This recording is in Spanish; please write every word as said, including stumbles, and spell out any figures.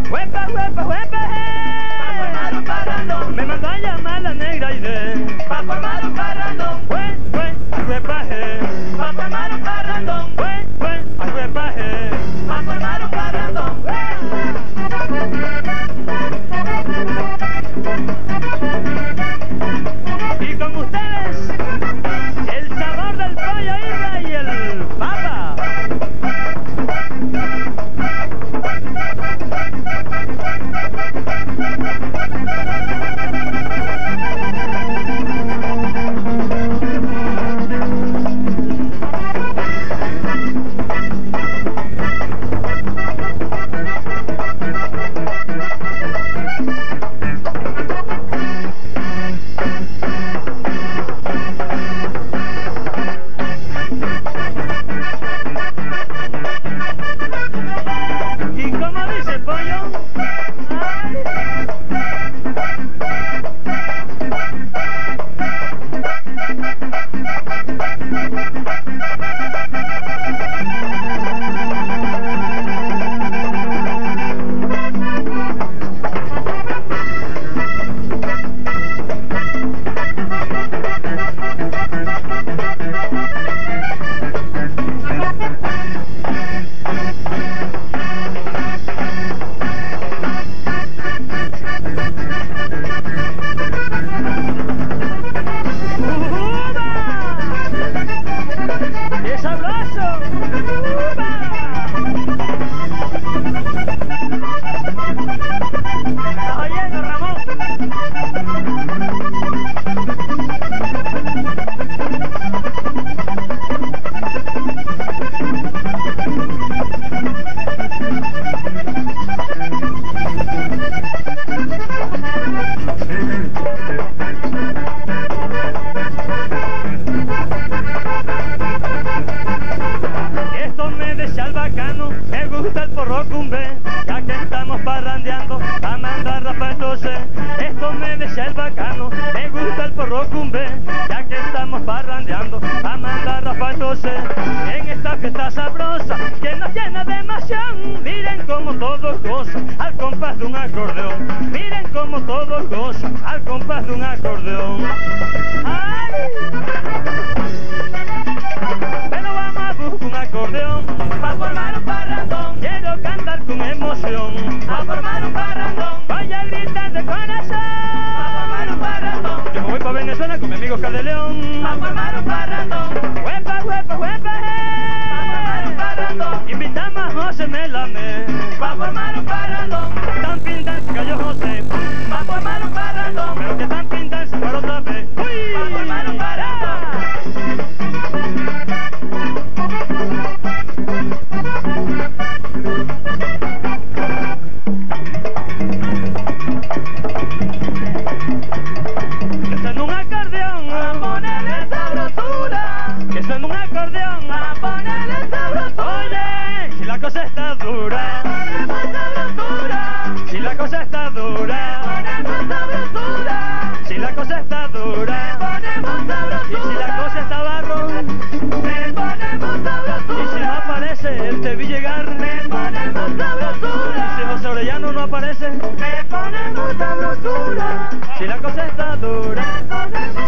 huepa, huepa, huepa, Pa' formar un parrandón, me mandó a llamar la negra y de pa' formar un parrandón, hue, hue, ay, huepa, je, pa' formar un parrandón, hue, hue, ay, huepa, je. pa' formar un parrandón. Y con ustedes, el sabor del pollo Irra y el papa. ¿Y cómo dice el pollo? ¡Qué sabroso! ¿Estás oyendo, Ramón? Esto me desea el bacano, me gusta el porro cumbe, ya que estamos parrandeando, a mandar rapatos. Esto me desea el bacano, me gusta el porro cumbe, ya que estamos parrandeando, a mandar rapatos. En esta fiesta sabrosa, que nos llena de emoción, miren como todos gozan, al compás de un acordeón. Miren como todos gozan, al compás de un acordeón. ¡Ay! Pero vamos a buscar un acordeón Pa' formar un parrandón, quiero cantar con emoción. pa' formar un parrandón, Voy a gritar de corazón. pa' formar un parrandón, Yo me voy pa' Venezuela con mi amigo Cadeleón. pa' formar un parrandón, Huepa, huepa, huepa, pa' formar un eh. parrandón, Invitamos a José Melame. pa' formar un parrandón, Tan pintan se cayó José, pa' formar un parrandón, pero que tan pintan se paró otra vez. ¡Uy! pa' formar un parrandón. Que suena un acordeón, Pa' ponerle sabrosura, que suena un acordeón. pa' ponerle sabrosura, Oye, si la cosa está dura, ponemos sabrosura, si la cosa está dura, ponemos sabrosura, si la cosa está dura, ponemos y si la sabrosura, cosa está barro, me ponemos y si no sabrosura, aparece el te vi llegar, me ponemos y si sabrosura, José Orellano no aparece, me ponemos sabrosura, si la cosa está dura, me ponemos